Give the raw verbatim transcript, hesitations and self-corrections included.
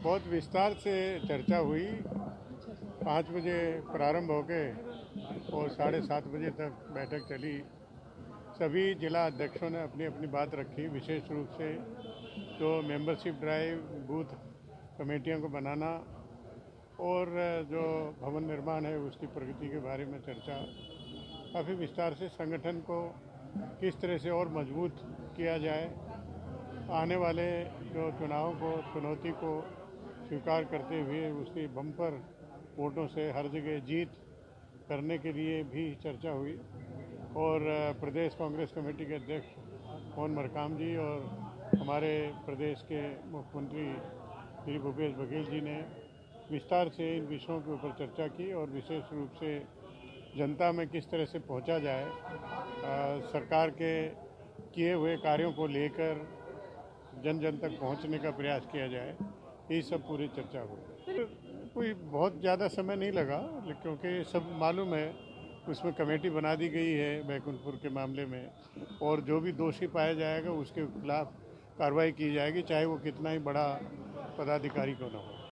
बहुत विस्तार से चर्चा हुई। पाँच बजे प्रारंभ हो गए और साढ़े सात बजे तक बैठक चली। सभी जिला अध्यक्षों ने अपनी अपनी बात रखी। विशेष रूप से जो मेंबरशिप ड्राइव, बूथ कमेटियों को बनाना और जो भवन निर्माण है उसकी प्रगति के बारे में चर्चा काफ़ी विस्तार से। संगठन को किस तरह से और मजबूत किया जाए, आने वाले जो चुनाव को चुनौती को स्वीकार करते हुए उसकी बम्पर वोटों से हर जगह जीत करने के लिए भी चर्चा हुई। और प्रदेश कांग्रेस कमेटी के अध्यक्ष मोहन मरकाम जी और हमारे प्रदेश के मुख्यमंत्री श्री भूपेश बघेल जी ने विस्तार से इन विषयों के ऊपर चर्चा की और विशेष रूप से जनता में किस तरह से पहुंचा जाए, आ, सरकार के किए हुए कार्यों को लेकर जन जन तक पहुंचने का प्रयास किया जाए, ये सब पूरी चर्चा हुई। कोई बहुत ज़्यादा समय नहीं लगा क्योंकि सब मालूम है। उसमें कमेटी बना दी गई है बैकुंठपुर के मामले में, और जो भी दोषी पाया जाएगा उसके खिलाफ कार्रवाई की जाएगी, चाहे वो कितना ही बड़ा पदाधिकारी क्यों न हो।